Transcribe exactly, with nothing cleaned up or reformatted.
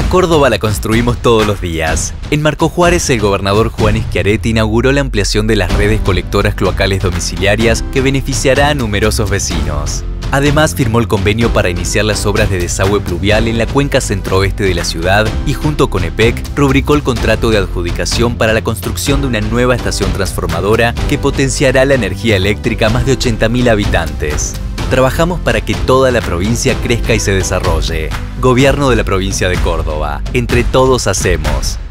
Córdoba la construimos todos los días. En Marcos Juárez, el gobernador Juan Schiaretti inauguró la ampliación de las redes colectoras cloacales domiciliarias que beneficiará a numerosos vecinos. Además, firmó el convenio para iniciar las obras de desagüe pluvial en la cuenca centro-oeste de la ciudad y, junto con E P E C, rubricó el contrato de adjudicación para la construcción de una nueva estación transformadora que potenciará la energía eléctrica a más de ochenta mil habitantes. Trabajamos para que toda la provincia crezca y se desarrolle. Gobierno de la provincia de Córdoba. Entre todos hacemos.